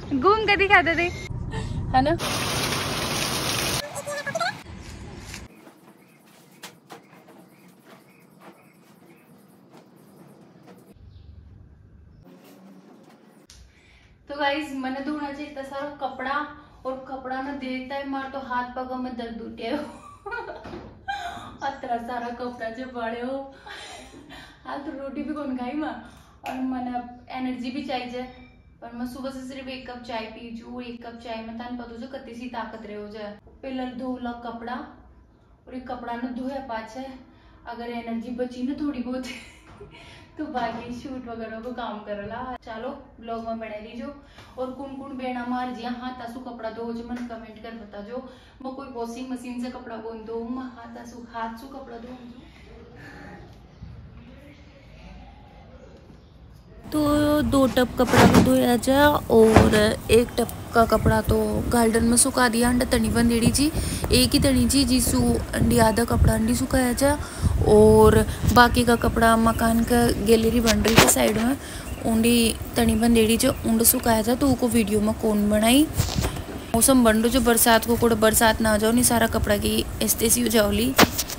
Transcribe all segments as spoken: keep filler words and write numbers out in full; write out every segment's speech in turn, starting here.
घूम के दिखाते थे, है ना। तो गाइस मैंने धोना चाहिए इतना सारा कपड़ा, और कपड़ा ना देखता है मार तो हाथ पगों में दर्द उठे हो। अतरा सारा कपड़ा जो बड़े हो हाथ तो रोटी भी कौन खाई माँ, और मैंने एनर्जी भी चाहिए, पर मैं सुबह से सिर्फ एक कप चाय पी जू। एक कप चाय में तान पता जो कत्ती सी ताकत रहे हो जाए। पहले धोला कपड़ा, और एक कपड़ा न धोया पाछे अगर एनर्जी बची ना थोड़ी बहुत तो बाकी शूट वगैरह को काम करला। चलो ब्लॉग में बने लीजो, और कौन कौन बेना मार जिया हाथ आसू कपड़ा धो जो मन कमेंट कर बता जो। मैं कोई वॉशिंग मशीन से कपड़ा बूंद दो, मैं हाथ आसू हाथ सू कपड़ा धो। तो दो टप कपड़ा भी धोया जा, और एक टप का कपड़ा तो गार्डन में सुखा दिया अंडा तनी बंदेड़ी जी। एक ही तनी जी जिसू अंडी आधा कपड़ा अंडी सुखाया जा, और बाकी का कपड़ा मकान का गैलरी बन रही थी साइड में ऊंडी तनी बंदेड़ी जो ऊंड सुखाया जा। तो उनको वीडियो में कौन बनाई। मौसम बन रहा जो बरसात को कोई बरसात ना आ जाओ नहीं सारा कपड़ा की ऐसी हो जाओली।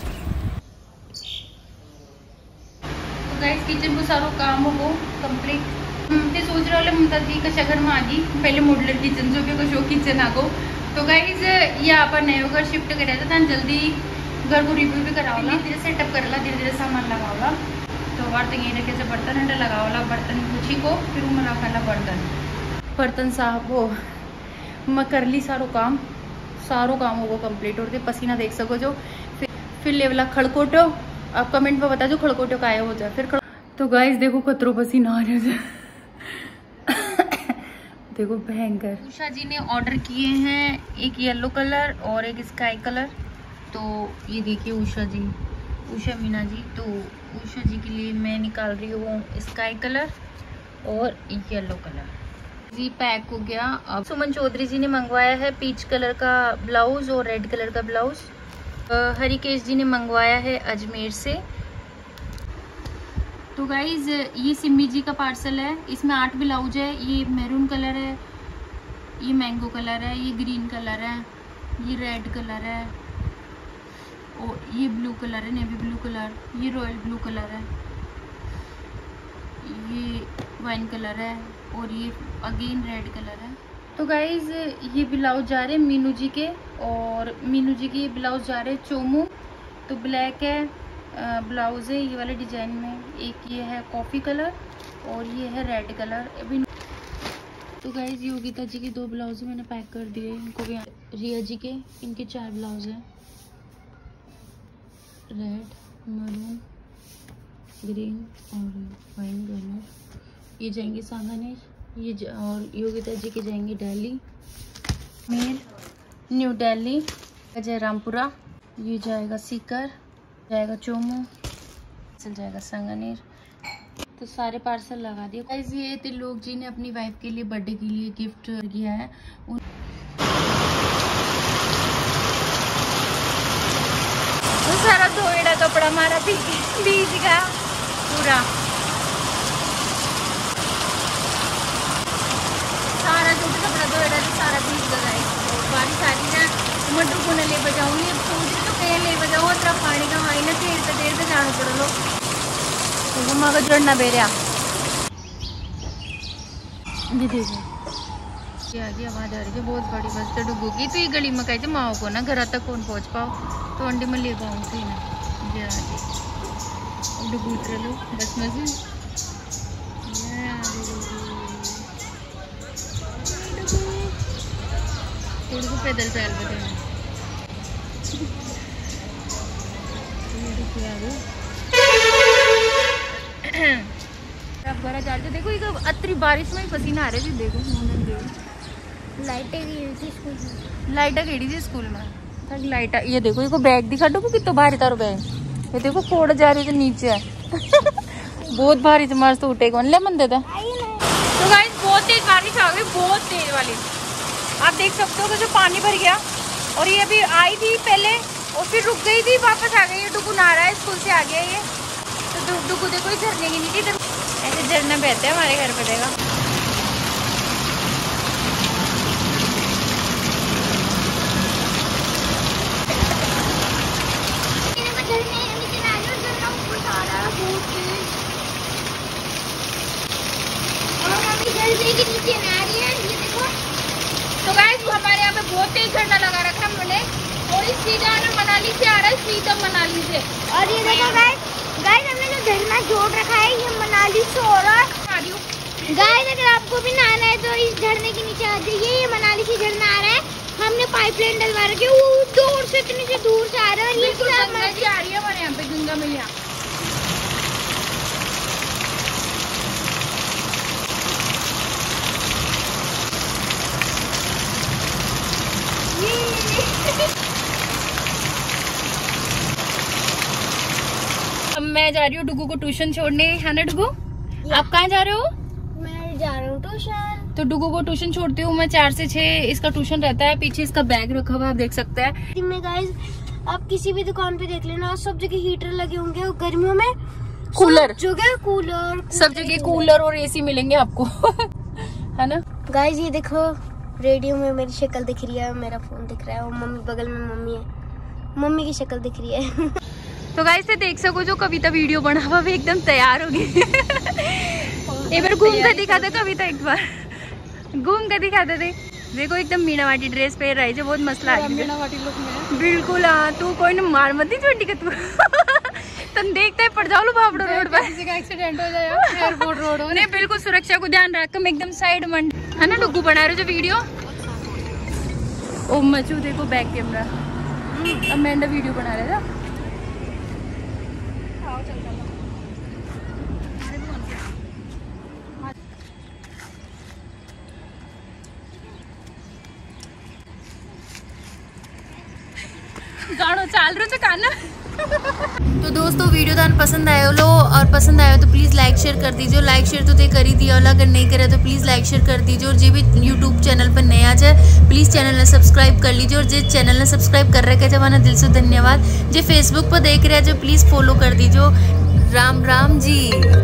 गाइस किचन को सारा काम हो कंप्लीट। ते सोच रहे वाले मुमताज जी का घर में आ गई पहले मॉडलर किचन जो भी कुछ हो किचन आ गो। तो गाइस ये आप नए घर शिफ्ट कराया था जल्दी घर को रिव्यू भी कराओला, धीरे सेटअप करला, धीरे धीरे सामान लगाओला। तो बार तो ये रखे से बर्तन हंडा लगाओला, बर्तन पूछी को फिर मैं रखाला बर्तन बर्तन साहब हो। मैं कर ली सारो काम, सारो काम होगा कंप्लीट और पसीना देख सको जो। फिर फिर लेवला खड़कोटो, आप कमेंट में बता दो खड़कोटो का आया हो जाए फिर खड़... तो गाइस देखो कतरो पसीना आ रहा है देखो भयंकर। उषा जी ने ऑर्डर किए हैं एक येलो कलर और एक स्काई कलर। तो ये देखिए उषा जी, उषा मीना जी। तो उषा जी के लिए मैं निकाल रही हूँ स्काई कलर और येलो कलर जी। पैक हो गया। अब सुमन चौधरी जी ने मंगवाया है पीच कलर का ब्लाउज और रेड कलर का ब्लाउज। हरिकेश जी ने मंगवाया है अजमेर से। तो गाइज ये सिमी जी का पार्सल है, इसमें आठ ब्लाउज है। ये मैरून कलर है, ये मैंगो कलर है, ये ग्रीन कलर है, ये रेड कलर है, और ये ब्लू कलर है, नेवी ब्लू कलर, ये रॉयल ब्लू कलर है, ये वाइन कलर है, और ये अगेन रेड कलर है। तो गाइज ये ब्लाउज जा रहे हैं मीनू जी के, और मीनू जी के ये ब्लाउज जा रहे हैं चोमू। तो ब्लैक है ब्लाउज है ये वाले डिजाइन में, एक ये है कॉफी कलर और ये है रेड कलर अभी। तो गाइज योगिता जी के दो ब्लाउज मैंने पैक कर दिए, इनको भी। रिया जी के इनके चार ब्लाउज हैं, रेड, मरून, ग्रीन और वाइन कलर। ये जाएंगे सांगानेर, ये ज... और योगिता जी के जाएंगे दिल्ली, मीर, न्यू दिल्ली, जयरामपुरा। ये जाएगा सीकर, जाएगा चोमू, चल जाएगा सांगानेर। तो सारे पार्सल लगा दिए। गाइस ये त्रिलोक जी ने अपनी वाइफ के लिए बर्थडे के लिए गिफ्ट किया है। उन... तो सारा धोएड़ा कपड़ा हमारा भीग गया पूरा, सारा जो भी कपड़ा धोएड़ा तो सारा भीग गया। बारिश आ रही है, मटर को न ले बजाऊंगी, सोच तो कहीं ले बजाऊँ अतरा पानी का हाई ना देर से देर से जाना पड़ लो। तो माँ का जड़ना बेरिया ये देखो ये आगे आवाज आ रही है बहुत बड़ी बस तो डूबूगी। तो ये गली में कहते माओ को ना घर तक कौन पहुँच पाओ, तो अंडी में ले पाऊँ थी ना ये आगे डूबू चलो बस में से को पैदल चल बते देखो ये अतरी बारिश में ही पसीना आ रहा है। देखो लाइटें लाइटें गेड़ी थी स्कूल में लाइट। ये देखो ये बैग दिखा दो कितना भारी तारो बैग, ये देखो फोड़ जा रही थी नीचे है बहुत भारी से मार तो उठे कौन ले मन देता। तो गाइस बहुत तेज बारिश आ गई, बहुत तेज वाली। आप देख सकते हो कि जो पानी भर गया, और ये अभी आई थी पहले और फिर रुक गई थी, वापस आ गई। ये डुगू नहा रहा है, स्कूल से आ गया ये। तो डुगू देखो ये झरने की नीचे ऐसे झरना बहते हैं हमारे घर पे। देखा झरने के नीचे नहा रही है, ये देखो। तो गाइस हमारे यहाँ पे बहुत तेज झरना लगा रखा है हमने, और इस सीधा ना मनाली से आ रहा है, सीधा मनाली से। और ये देखो गाइस, गाइस हमने जो झरना जोड़ रखा है ये मनाली से हो रहा है। गाइस अगर आपको भी नहाना है तो इस झरने के नीचे आ जाइए, ये मनाली से झरना आ रहा है। हमने पाइपलाइन डलवा रखी है, वो दूर से इतनी से दूर से आ रहा है, और ये गंगा जी आ रही है हमारे यहाँ पे, गंगा मैया। अब मैं जा रही हूँ डुगू को ट्यूशन छोड़ने, है ना डुगू? आप कहाँ जा रहे हो? मैं जा रहा हूँ ट्यूशन। तो डुगू को ट्यूशन छोड़ती हूँ मैं, चार से छह इसका ट्यूशन रहता है। पीछे इसका बैग रखा हुआ है, आप देख सकते हैं। में गाइस आप किसी भी दुकान पे देख लेना, सब जगह हीटर लगे होंगे, और गर्मियों में कूलर, जगह कूलर, सब जगह कूलर और एसी मिलेंगे आपको। है ना गाइस? ये देखो रेडियो में मेरी शक्ल दिख रही है, मेरा फोन दिख रहा है, और मम्मी बगल में मम्मी है, मम्मी की शक्ल दिख रही है। तो गाइस से देख सको जो कविता वीडियो बना हुआ भी एकदम तैयार होगी। एक बार घूम कर दिखा दे कविता, एक बार घूम कर दिखा दे। देखो एकदम मीनावाटी ड्रेस पहन रही है, बहुत मसला है मीनावाटी लुक में। बिल्कुल हाँ, तू कोई न मार मत दी छोटी का तू। तुम देखते पड़ जाओ लो भावड़ो रोड पर, किसी का एक्सीडेंट हो जाए एयरपोर्ट रोड। नहीं बिल्कुल सुरक्षा को ध्यान रख, हम एकदम साइड में, है ना डुगू बना रहे हो जो वीडियो। ओ मचू देखो बैक कैमरा, अब मैं वीडियो बना रहे था। गाड़ो चाल रहे काना। तो दोस्तों वीडियो दान पसंद आयो लो, और पसंद आयो तो प्लीज़ लाइक शेयर कर दीजिए। लाइक शेयर तो दे कर ही दिया, अगर नहीं करे तो प्लीज़ लाइक शेयर कर दीजिए। और जो भी यूट्यूब चैनल पर नया जाए प्लीज़ चैनल ने सब्सक्राइब कर लीजिए, और जो चैनल ने सब्सक्राइब कर रखे जमाना दिल से धन्यवाद। जो फेसबुक पर देख रहे हैं जो प्लीज़ फॉलो कर दीजिए। राम राम जी।